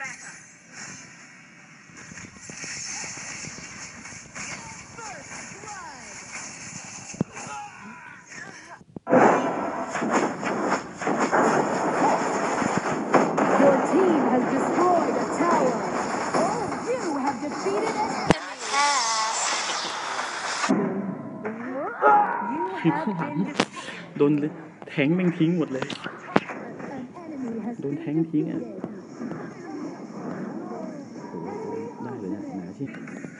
Your team has destroyed a tower. Oh, you have defeated an enemy. You have been defeated. โดนแทงแม่งทิ้งหมดเลย An enemy has โดน been แทงทิ้งอ่ะ defeated. ได้เลยเนี่ยหนาชิ